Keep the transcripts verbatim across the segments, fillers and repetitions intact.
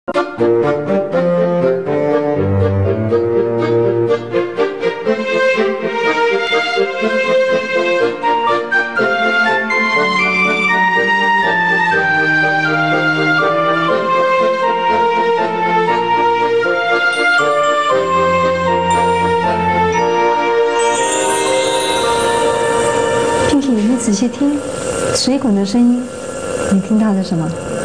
Pinky， 你仔细听，水滚的声音，你听到了什么？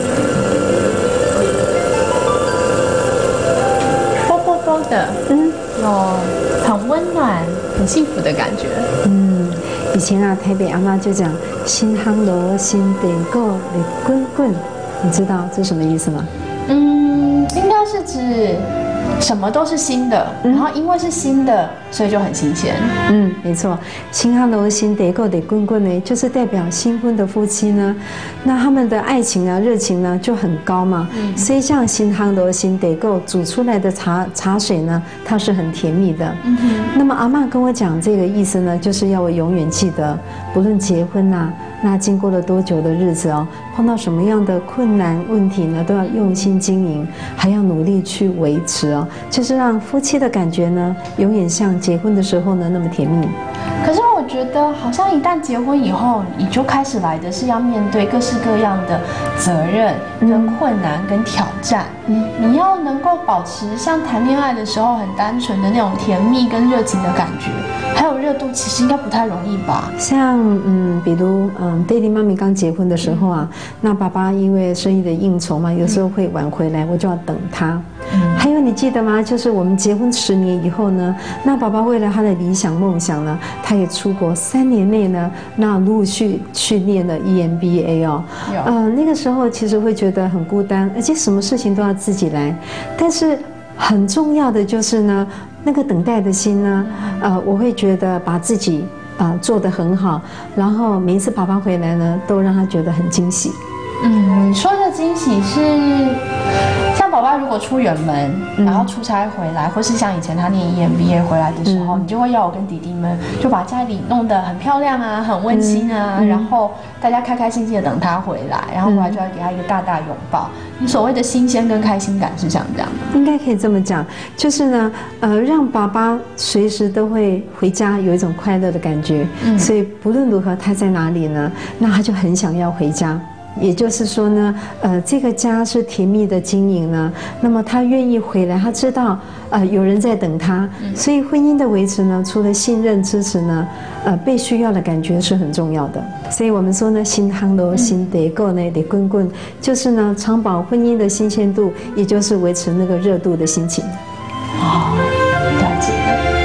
啵啵啵的， 嗯， 哦，很温暖、很幸福的感觉。 嗯，以前啊，台北阿妈就讲“新夯楼新地沟的滚滚”，你知道这是什么意思吗？ 嗯，应该是指什么都是新的， 嗯然后因为是新的，所以就很新鲜。 嗯，没错，新哈楼新得够得滚滚呢，就是代表新婚的夫妻呢，那他们的爱情啊、热情呢就很高嘛。嗯，所以像新哈楼新得够煮出来的茶茶水呢，它是很甜蜜的。嗯哼。那么阿嬷跟我讲这个意思呢，就是要我永远记得，不论结婚呐、啊，那经过了多久的日子哦，碰到什么样的困难问题呢，都要用心经营，还要努力去维持哦，就是让夫妻的感觉呢，永远像结婚的时候呢那么甜蜜。 可是我觉得，好像一旦结婚以后，你就开始来的是要面对各式各样的责任、跟困难、跟挑战。嗯，你要能够保持像谈恋爱的时候很单纯的那种甜蜜跟热情的感觉，还有热度，其实应该不太容易吧？ 像嗯，比如嗯 ，Daddy 妈咪刚结婚的时候啊，嗯、那爸爸因为生意的应酬嘛，有时候会晚回来，我就要等他。嗯，还有你记得吗？就是我们结婚十年以后呢，那爸爸为了他的理想梦想呢，他也出国三年内呢，那陆续去念了 E M B A 哦。呃，那个时候其实会觉得很孤单，而且什么事情都要自己来。但是很重要的就是呢，那个等待的心呢，呃，我会觉得把自己啊、呃、做得很好，然后每一次爸爸回来呢，都让他觉得很惊喜。 嗯，你说的惊喜是，像宝宝如果出远门，嗯、然后出差回来，或是像以前他念 E M B A 回来的时候，嗯、你就会要我跟弟弟们就把家里弄得很漂亮啊，很温馨啊，嗯、然后大家开开心心的等他回来，然后回来就要给他一个大大拥抱。你所谓的新鲜跟开心感是像这样的， 应该可以这么讲，就是呢，呃，让爸爸随时都会回家有一种快乐的感觉，嗯、所以不论如何他在哪里呢，那他就很想要回家。也就是说呢，呃，这个家是甜蜜的经营呢，那么他愿意回来，他知道呃有人在等他，所以婚姻的维持呢，除了信任支持呢，呃，被需要的感觉是很重要的。所以我们说呢，新夯楼新得够呢得滚滚，就是呢长保婚姻的新鲜度，也就是维持那个热度的心情。 哦，了解。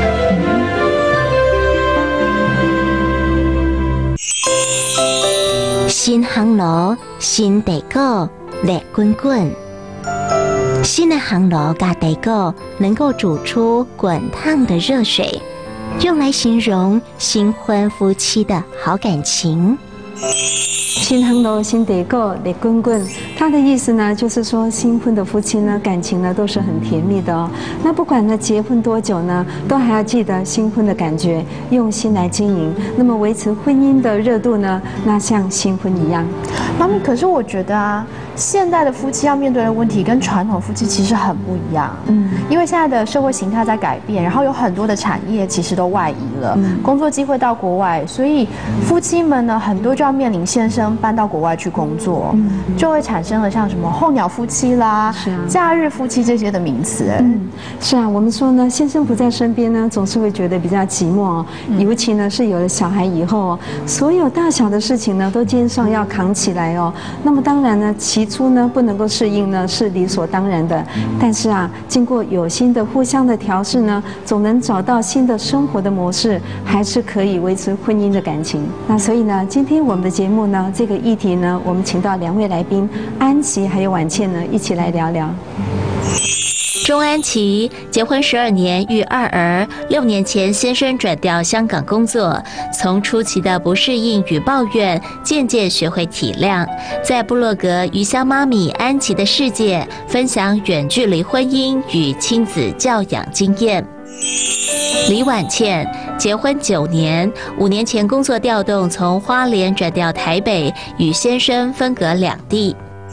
新夯樓新地溝熱滾滾，新的夯樓加地溝能夠煮出滾燙的熱水，用來形容新婚夫妻的好感情。 新夯樓新地溝熱滾滾，它的意思呢，就是說新婚的夫妻呢，感情呢都是很甜蜜的哦。那不管呢結婚多久呢，都還要記得新婚的感覺，用心來經營。那麼維持婚姻的熱度呢，那像新婚一樣。 媽咪，可是我覺得啊，現代的夫妻要面對的問題跟傳統夫妻其實很不一樣。嗯，因為現在的社會形態在改變，然後有很多的產業其實都外移了，嗯、工作機會到國外，所以夫妻們呢，很多就要面臨先生搬到國外去工作，嗯、就會產生了像什麼候鳥夫妻啦、是啊、假日夫妻這些的名詞。 嗯，是啊，我們說呢，先生不在身邊呢，總是會覺得比較寂寞哦。嗯、尤其呢是有了小孩以後，所有大小的事情呢都肩上要扛起來哦。那麼當然呢，起初呢不能夠適應呢是理所當然的，但是啊，經過有心的互相的調試呢，總能找到新的生活的模式，還是可以維持婚姻的感情。那所以呢，今天我們的節目呢，這個議題呢，我們請到兩位來賓安琪還有婉倩呢，一起來聊聊。 鍾安琪結婚十二年，育二兒。六年前，先生轉調香港工作，從初期的不適應與抱怨，漸漸學會體諒。在部落格《魚香媽咪安琪的世界》，分享遠距離婚姻與親子教養經驗。李婉倩結婚九年，五年前工作調動，從花蓮轉調台北，與先生分隔兩地。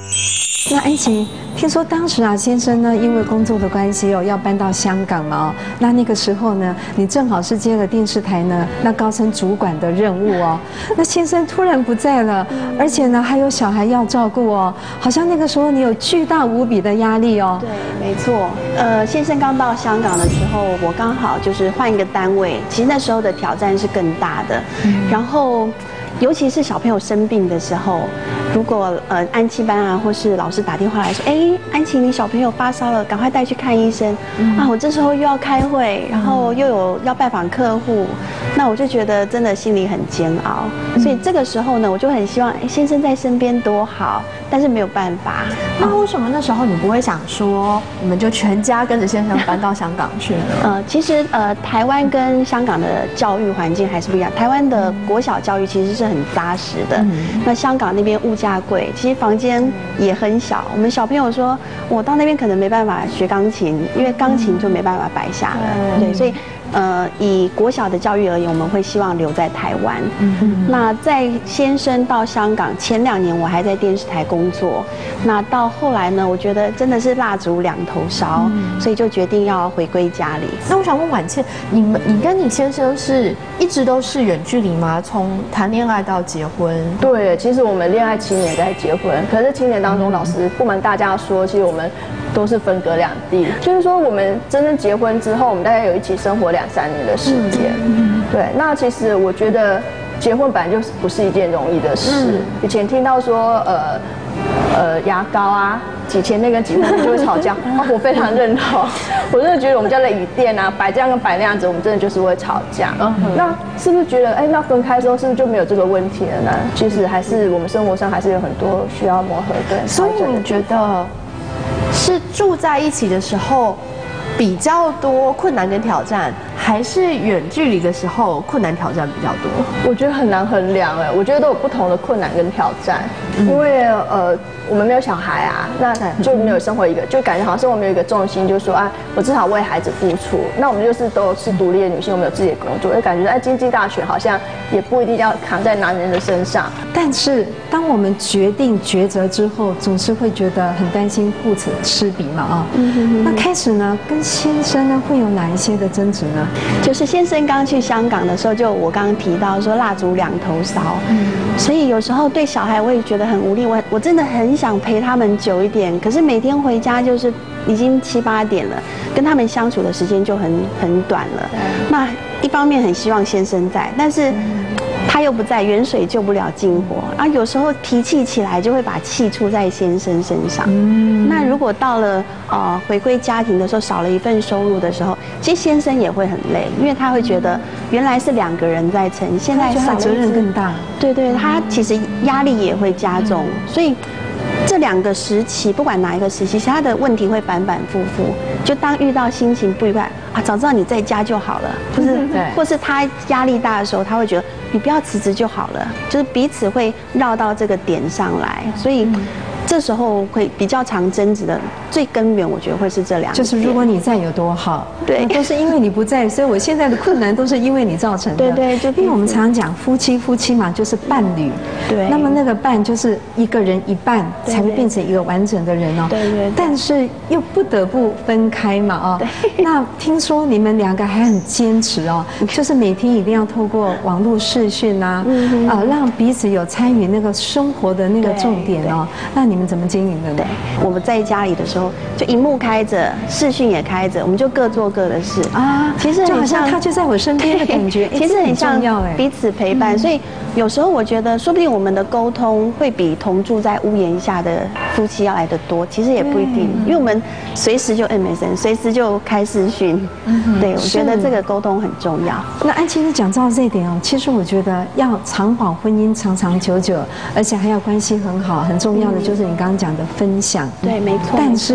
那安琪，听说当时啊，先生呢因为工作的关系哦，要搬到香港嘛哦，那那个时候呢，你正好是接了电视台呢那高层主管的任务哦，那先生突然不在了，而且呢还有小孩要照顾哦，好像那个时候你有巨大无比的压力哦。 对，没错。呃，先生刚到香港的时候，我刚好就是换一个单位，其实那时候的挑战是更大的，嗯、然后。尤其是小朋友生病的时候，如果呃安亲班啊，或是老师打电话来说，哎，安琪，你小朋友发烧了，赶快带去看医生。嗯、啊，我这时候又要开会，然后又有要拜访客户，那我就觉得真的心里很煎熬。嗯、所以这个时候呢，我就很希望，哎，先生在身边多好，但是没有办法。 那为什么那时候你不会想说，你们就全家跟着先生搬到香港去呢？ 呃，其实呃，台湾跟香港的教育环境还是不一样。台湾的国小教育其实是很扎实的，嗯、那香港那边物价贵，其实房间也很小。我们小朋友说，我到那边可能没办法学钢琴，因为钢琴就没办法摆下了。嗯、对，所以呃，以国小的教育而言，我们会希望留在台湾。嗯、那在先生到香港前两年，我还在电视台工作。那到后来呢，我觉得真的是蜡烛两头烧，嗯、所以就决定要回归家里。 那我想问婉倩，你们你跟你先生是一直都是远距离吗？从谈恋爱到结婚？ 对，其实我们恋爱七年再结婚，可是七年当中，老师不瞒大家说，其实我们都是分隔两地。就是说，我们真正结婚之后，我们大概有一起生活两三年的时间。嗯、对，那其实我觉得结婚本来就不是一件容易的事。嗯、以前听到说，呃。呃，牙膏啊，挤前面跟挤后面就会吵架，哦，我非常认同。我真的觉得我们家的椅垫啊，摆这样跟摆那样子，我们真的就是会吵架。嗯，那是不是觉得，哎，那分开之后是不是就没有这个问题了呢？其实还是我们生活上还是有很多需要磨合的。 所以你觉得是住在一起的时候比较多困难跟挑战，还是远距离的时候困难挑战比较多？ 我觉得很难衡量哎，我觉得都有不同的困难跟挑战，嗯、因为呃我们没有小孩啊，那就没有生活一个，就感觉好像生活没有一个重心，就是说啊，我至少为孩子付出。那我们就是都是独立的女性，我们有自己的工作，就感觉哎经济大权好像也不一定要扛在男人的身上。 但是当我们决定抉择之后，总是会觉得很担心顾此失彼嘛啊。嗯哼哼。那开始呢，跟先生呢会有哪一些的争执呢？ 就是先生刚去香港的时候，就我刚刚提到说蜡烛两头烧，嗯，所以有时候对小孩我也觉得很无力，我我真的很想陪他们久一点，可是每天回家就是已经七八点了，跟他们相处的时间就很很短了。那一方面很希望先生在，但是他又不在，远水救不了近火啊。有时候脾气起来就会把气出在先生身上。嗯，那如果到了呃回归家庭的时候，少了一份收入的时候，其实先生也会很累，因为他会觉得原来是两个人在撑，现在少了责任更大。 对对，他其实压力也会加重，所以。这两个时期，不管哪一个时期，其实他的问题会反反复复。就当遇到心情不愉快啊，早知道你在家就好了，就是或是他压力大的时候，他会觉得你不要辞职就好了，就是彼此会绕到这个点上来，所以。这时候会比较常争执的最根源，我觉得会是这两个。 就是如果你在有多好， 对， 都是因为你不在，所以我现在的困难都是因为你造成的。 对对，就因为我们常常讲夫妻，夫妻嘛就是伴侣， 对。 那么那个伴就是一个人一半才会变成一个完整的人哦。 对对。 但是又不得不分开嘛哦。对。那听说你们两个还很坚持哦，就是每天一定要透过网络视讯啊，啊，让彼此有参与那个生活的那个重点哦。那你。你们怎么经营的呢？ 我们在家里的时候，就荧幕开着，视讯也开着，我们就各做各的事啊。其实很像他就在我身边的感觉， 其实很像彼此陪伴。所以有时候我觉得，说不定我们的沟通会比同住在屋檐下的夫妻要来得多。其实也不一定，因为我们随时就 M S N， 随时就开视讯。对，我觉得这个沟通很重要。 那安琪，你讲到这一点哦，其实我觉得要长保婚姻长长久久，而且还要关系很好，很重要的就是。你刚刚讲的分享， 对，没错。 但是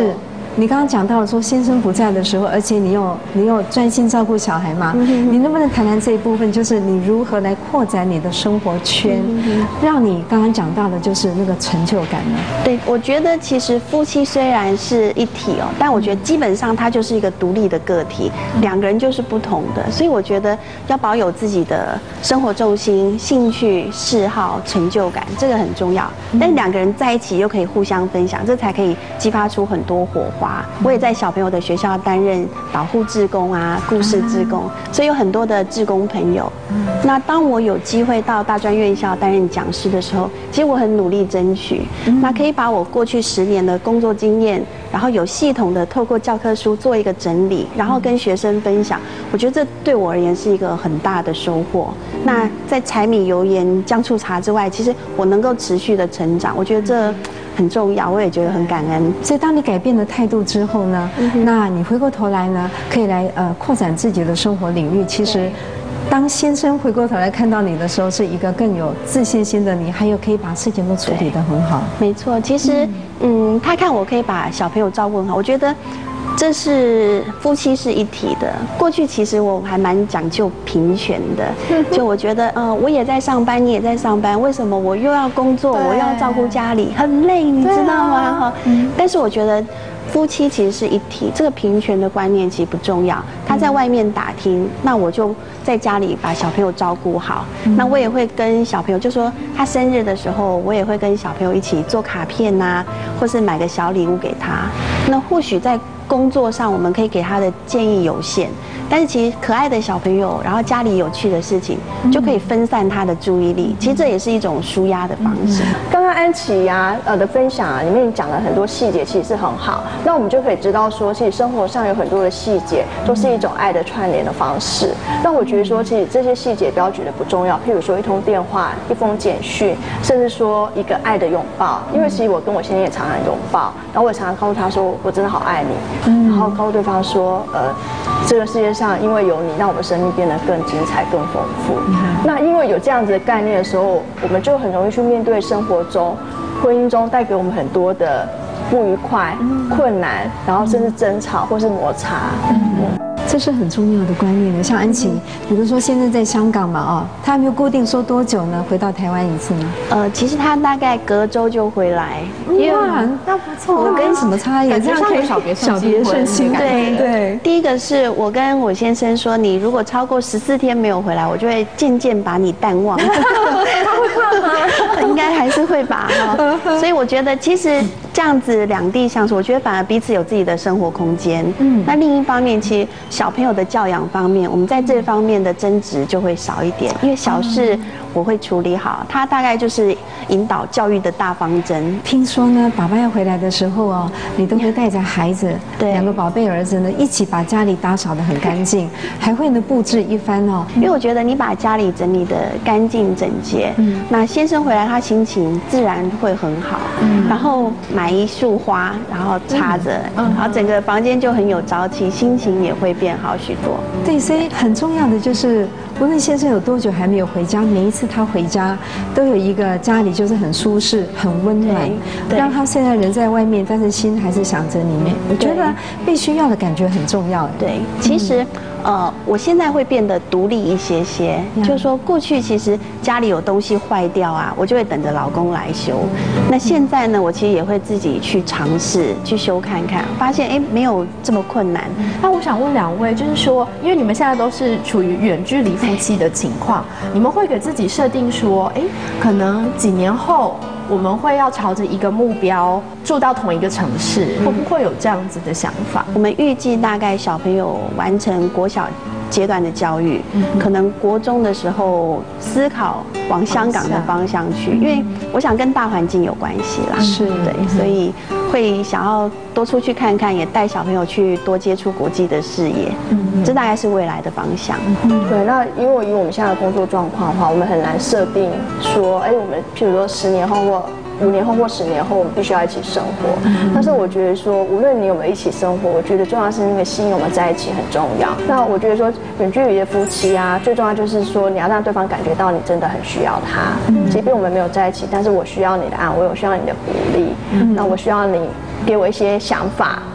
你刚刚讲到了说先生不在的时候，而且你有你有专心照顾小孩嘛？嗯、你能不能谈谈这一部分？就是你如何来扩展你的生活圈，嗯、让你刚刚讲到的就是那个成就感呢？ 对，我觉得其实夫妻虽然是一体哦，但我觉得基本上他就是一个独立的个体，两个人就是不同的，所以我觉得要保有自己的生活重心、兴趣、嗜好、成就感，这个很重要。但是两个人在一起又可以互相分享，这才可以激发出很多火花。我也在小朋友的学校担任导护志工啊、故事志工，所以有很多的志工朋友。那当我有机会到大专院校担任讲师的时候，其实我很努力争取，那可以把我过去十年的工作经验，然后有系统的透过教科书做一个整理，然后跟学生分享。我觉得这对我而言是一个很大的收获。那在柴米油盐酱醋茶之外，其实我能够持续的成长，我觉得这很重要，我也觉得很感恩。 所以当你改变了态度之后呢，嗯、那你回过头来呢，可以来呃扩展自己的生活领域。其实，当先生回过头来看到你的时候，是一个更有自信心的你，还有可以把事情都处理得很好。 没错，其实嗯，他看我可以把小朋友照顾很好，我觉得。这是夫妻是一体的。过去其实我还蛮讲究平权的，就我觉得，呃，我也在上班，你也在上班，为什么我又要工作，我又要照顾家里，很累，你知道吗？哈、嗯，但是我觉得。夫妻其实是一体，这个平权的观念其实不重要。他在外面打听，那我就在家里把小朋友照顾好。那我也会跟小朋友，就说他生日的时候，我也会跟小朋友一起做卡片呐、啊，或是买个小礼物给他。那或许在工作上，我们可以给他的建议有限，但是其实可爱的小朋友，然后家里有趣的事情，就可以分散他的注意力。其实这也是一种抒压的方式。 刚刚安琪呀、啊，呃的分享啊，里面讲了很多细节，其实是很好。那我们就可以知道说，其实生活上有很多的细节，都是一种爱的串联的方式。那我觉得说，其实这些细节不要觉得不重要。譬如说一通电话、一封简讯，甚至说一个爱的拥抱。因为其实我跟我先生也常常拥抱，然后我也常常告诉他说，我真的好爱你。然后告诉对方说，呃，这个世界上因为有你，让我们生命变得更精彩、更丰富。那因为有这样子的概念的时候，我们就很容易去面对生活中、婚姻中带给我们很多的不愉快、困难，然后甚至争吵或是摩擦。嗯， 这是很重要的观念的。像安琪，比如说现在在香港嘛，哦，他没有固定说多久呢？回到台湾一次呢？ 呃，其实他大概隔周就回来。 哇， 那不错。 我跟什么差异？ 这样可以小别小别胜新婚。 对对。第一个是我跟我先生说，你如果超过十四天没有回来，我就会渐渐把你淡忘。 他会怕吗？ 应该还是会吧。哈，所以我觉得其实这样子两地相处，我觉得反而彼此有自己的生活空间。嗯。那另一方面，其实小朋友的教养方面，我们在这方面的争执就会少一点，因为小事我会处理好，他大概就是引导教育的大方针。 听说呢，爸爸要回来的时候哦，你都会带着孩子，对，两个宝贝儿子呢，一起把家里打扫得很干净，还会呢布置一番哦。 因为我觉得你把家里整理得干净整洁，嗯，那先生回来他心情自然会很好，嗯，然后买一束花，然后插着，嗯，然后整个房间就很有朝气，心情也会变好许多。 对，所以很重要的就是，无论先生有多久还没有回家，每一次他回家，都有一个家里就是很舒适、很温暖，让他现在人在外面，但是心还是想着里面。我觉得被需要的感觉很重要。 对，其实。呃，我现在会变得独立一些些，就是说过去其实家里有东西坏掉啊，我就会等着老公来修。那现在呢，我其实也会自己去尝试去修看看，发现哎没有这么困难。 那我想问两位，就是说，因为你们现在都是处于远距离夫妻的情况，你们会给自己设定说，哎，可能几年后我们会要朝着一个目标住到同一个城市，会不会有这样子的想法？ 我们预计大概小朋友完成国小阶段的教育，嗯、可能国中的时候思考往香港的方向去，因为我想跟大环境有关系啦， 是对，所以会想要多出去看看，也带小朋友去多接触国际的视野，嗯，这大概是未来的方向。 嗯、对，那因为以我们现在的工作状况的话，我们很难设定说，哎，我们譬如说十年后或五年后或十年后，我们必须要一起生活。嗯、但是我觉得说，无论你有没有一起生活，我觉得重要是那个吸引我们在一起很重要。那我觉得说，远距离的夫妻啊，最重要就是说，你要让对方感觉到你真的很需要他。嗯、即便我们没有在一起，但是我需要你的爱，我有需要你的鼓励。嗯、那我需要你给我一些想法，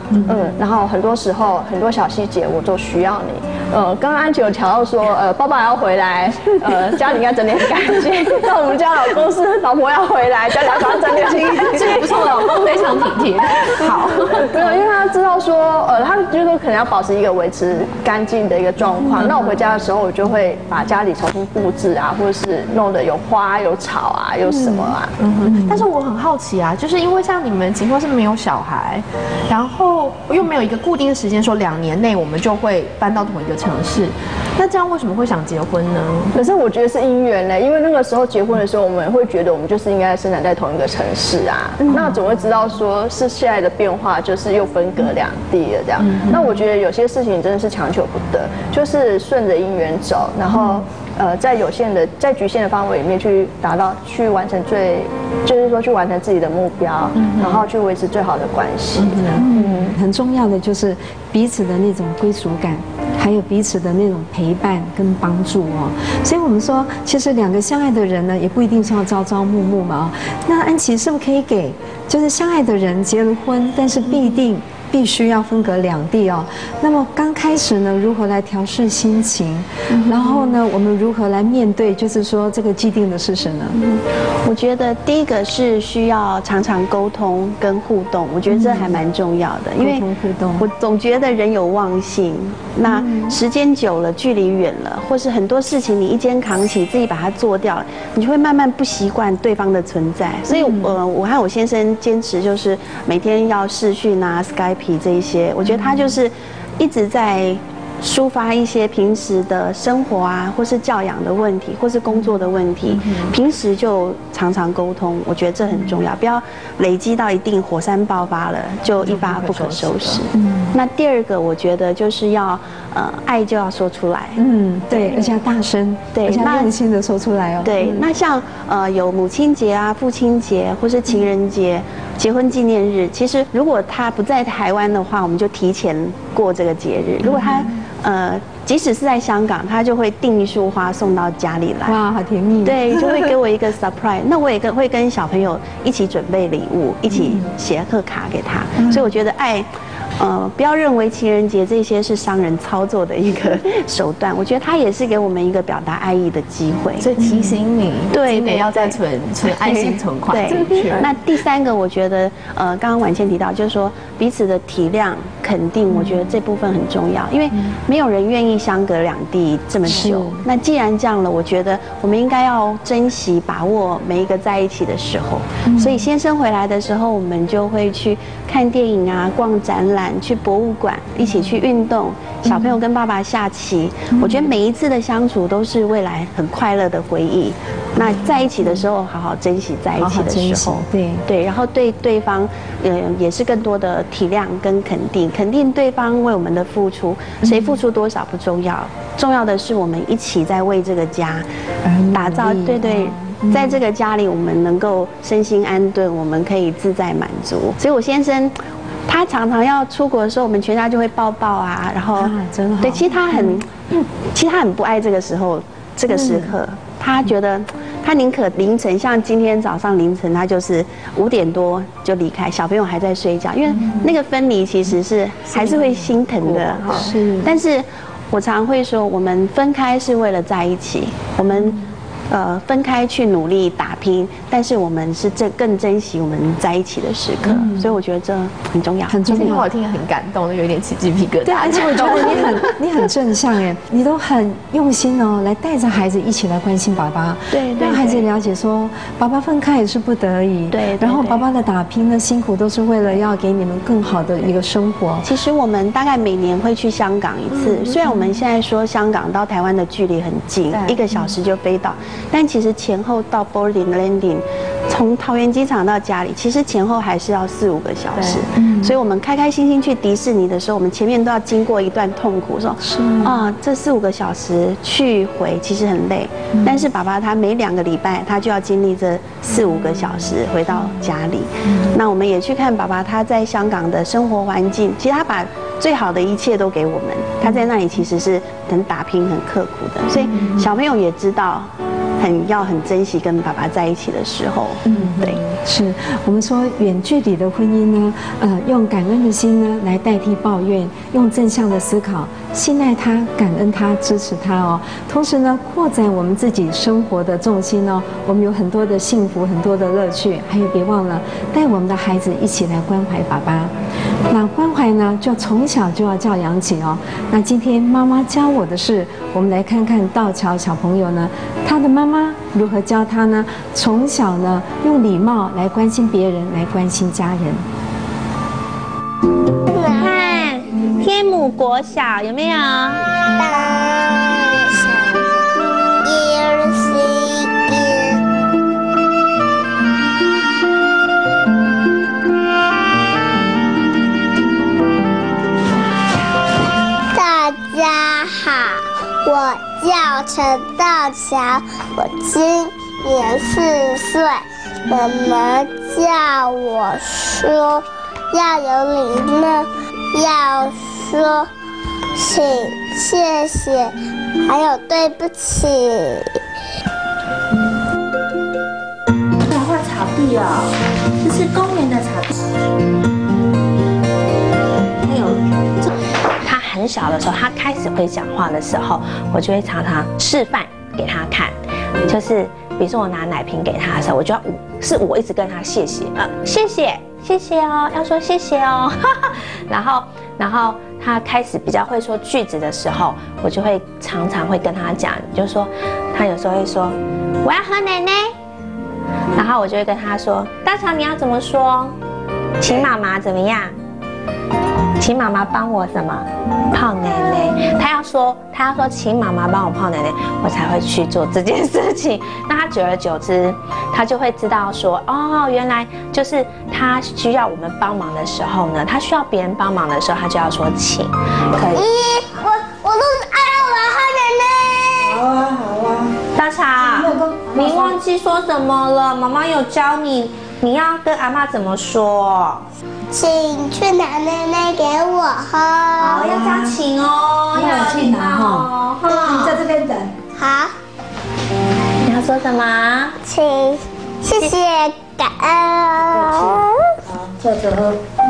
嗯，然后很多时候很多小细节我都需要你。呃，刚刚安琪有调到说，呃，爸爸要回来，呃，家里应该整理很干净。那我们家老公是老婆要回来，家里要把它整理清清。 这个不错，老公非常体贴。好， 没有，因为他知道说，呃，他就是说可能要保持一个维持干净的一个状况。那我回家的时候，我就会把家里重新布置啊，或者是弄得有花、有草啊，有什么啊。 嗯哼。但是我很好奇啊，就是因为像你们情况是没有小孩，然后又没有一个固定的时间说两年内我们就会搬到同一个城市，那这样为什么会想结婚呢？ 可是我觉得是因缘呢，因为那个时候结婚的时候，我们会觉得我们就是应该生长在同一个城市啊，嗯、那总会知道说是现在的变化，就是又分隔两地了这样。嗯、那我觉得有些事情真的是强求不得，就是顺着因缘走，然后。嗯呃，在有限的、在局限的范围里面去达到、去完成最，就是说去完成自己的目标，嗯、然后去维持最好的关系。 嗯，嗯很重要的就是彼此的那种归属感，还有彼此的那种陪伴跟帮助哦。所以我们说，其实两个相爱的人呢，也不一定是要朝朝暮暮嘛。那安琪是不是可以给，就是相爱的人结了婚，但是必定。必须要分隔两地哦。那么刚开始呢，如何来调试心情？嗯、然后呢，我们如何来面对？就是说这个既定的事实呢？ 嗯，我觉得第一个是需要常常沟通跟互动，我觉得这还蛮重要的，嗯、因为互动， 我总觉得人有忘性，那时间久了，距离远了，或是很多事情你一肩扛起，自己把它做掉了，你就会慢慢不习惯对方的存在。所以，呃，我和我先生坚持就是每天要视讯啊 ，Skype。这一些，我觉得他就是一直在抒发一些平时的生活啊，或是教养的问题，或是工作的问题，平时就常常沟通，我觉得这很重要，不要累积到一定火山爆发了就一发不可收拾。嗯，那第二个我觉得就是要呃爱就要说出来， 嗯，对，而且要大声，对，而且要用心的说出来哦。 对，那像呃有母亲节啊、父亲节或是情人节。结婚纪念日，其实如果他不在台湾的话，我们就提前过这个节日。如果他呃，即使是在香港，他就会订一束花送到家里来。 哇，好甜蜜！ 对，就会给我一个 surprise。那我也跟会跟小朋友一起准备礼物，一起写贺卡给他。嗯、所以我觉得爱。呃，不要认为情人节这些是商人操作的一个手段，我觉得它也是给我们一个表达爱意的机会。 所以提醒你， 对， 今年要再存存爱心存款。 对，那第三个，我觉得，呃，刚刚婉倩提到，就是说彼此的体谅、肯定，我觉得这部分很重要，因为没有人愿意相隔两地这么久。那既然这样了，我觉得我们应该要珍惜、把握每一个在一起的时候。所以先生回来的时候，我们就会去看电影啊，逛展览。去博物馆，一起去运动，小朋友跟爸爸下棋，嗯、我觉得每一次的相处都是未来很快乐的回忆。那在一起的时候，好好珍惜在一起的时候， 对对，然后对对方，呃，也是更多的体谅跟肯定，肯定对方为我们的付出，谁付出多少不重要，重要的是我们一起在为这个家打造，对对。在这个家里，我们能够身心安顿，我们可以自在满足。所以我先生。他常常要出国的时候，我们全家就会抱抱啊，然后、啊、 真好。 对，其实他很，嗯、其实他很不爱这个时候，这个时刻，嗯、他觉得他宁可凌晨，像今天早上凌晨，他就是五点多就离开，小朋友还在睡觉，因为那个分离其实是还是会心疼的哈。是，但是我常会说，我们分开是为了在一起，我们。呃，分开去努力打拼，但是我们是更更珍惜我们在一起的时刻，嗯、所以我觉得这很重要， 很重要。 我听得很感动，有点起鸡皮疙瘩。 对，而且我觉得你很你很正向哎，你都很用心哦，来带着孩子一起来关心爸爸， 对， 让孩子了解说，爸爸分开也是不得已， 对， 然后爸爸的打拼的辛苦都是为了要给你们更好的一个生活。 其实我们大概每年会去香港一次，嗯、虽然我们现在说香港到台湾的距离很近，一个小时就飞到。但其实前后到 boarding landing， 从桃园机场到家里，其实前后还是要四五个小时。嗯、所以我们开开心心去迪士尼的时候，我们前面都要经过一段痛苦，说啊，这四五个小时去回其实很累。嗯、但是爸爸他每两个礼拜他就要经历这四五个小时回到家里。嗯、那我们也去看爸爸他在香港的生活环境，其实他把最好的一切都给我们，他在那里其实是很打拼、很刻苦的，所以小朋友也知道。 很要很珍惜跟爸爸在一起的时候。嗯，对， 是我们说远距离的婚姻呢，呃，用感恩的心呢来代替抱怨，用正向的思考，信赖他，感恩他，支持他哦。同时呢，扩展我们自己生活的重心哦，我们有很多的幸福，很多的乐趣，还有别忘了带我们的孩子一起来关怀爸爸。那关怀呢，就从小就要教养起哦。那今天妈妈教我的是，我们来看看道乔小朋友呢，他的妈妈如何教他呢？从小呢，用礼貌来关心别人，来关心家人。 看天母国小有没有？ 大家好，我叫陈道乔，我今年四岁。妈妈叫我说要有礼貌，要说请、谢谢，还有对不起。 这画草地哦，这是公园的草地。还有，他很小的时候，他开始会讲话的时候，我就会常常示范给他看，就是比如说我拿奶瓶给他的时候，我就要是我一直跟他谢谢，呃，谢谢。谢谢哦，要说谢谢哦，然后，然后他开始比较会说句子的时候，我就会常常会跟他讲，就是说，他有时候会说我要喝奶奶，然后我就会跟他说，大乔你要怎么说？请妈妈怎么样？请妈妈帮我什么？泡奶奶。他要说，他要说，请妈妈帮我泡奶奶，我才会去做这件事情。那他久而久之，他就会知道说，哦，原来就是他需要我们帮忙的时候呢，他需要别人帮忙的时候，他就要说请。可以。 咦，我我肚子饿了，我要喝奶奶。 好啊，好啊。大乔，你忘记说什么了？妈妈有教你，你要跟阿嬷怎么说？ 请去拿奶奶给我喝。 好，要加请哦，要去拿哦。 你在这边等。 好。 你要说什么？ 请，谢谢，感恩。 好，坐着喝。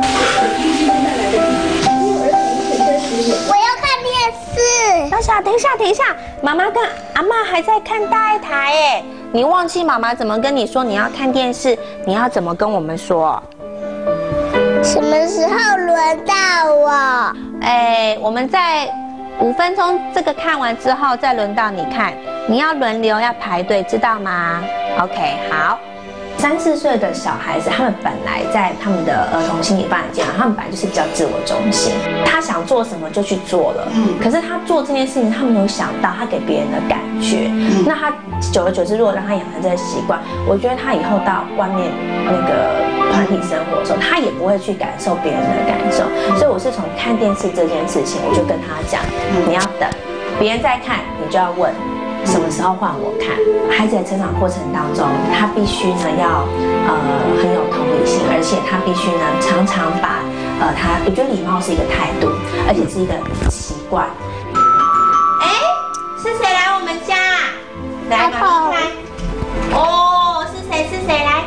我要看电视。 大小，等一下，等一下，妈妈跟阿嬷还在看大台哎，你忘记妈妈怎么跟你说你要看电视？你要怎么跟我们说？ 什么时候轮到我？ 哎，我们在五分钟这个看完之后，再轮到你看。你要轮流，要排队，知道吗 ？OK， 好。三四岁的小孩子，他们本来在他们的儿童心理发展阶段，他们本来就是比较自我中心，他想做什么就去做了。嗯。可是他做这件事情，他没有想到他给别人的感觉。嗯。那他久而久之，如果让他养成这个习惯，我觉得他以后到外面那个团体生活的时候，他也不会去感受别人的感受。嗯。所以我是从看电视这件事情，我就跟他讲，嗯、你要等别人在看，你就要问。什么时候换我看？孩子的成长过程当中，他必须呢要呃很有同理心，而且他必须呢常常把呃他，我觉得礼貌是一个态度，而且是一个习惯。哎，是谁来我们家？来，妈咪来。哦，是谁？是谁来？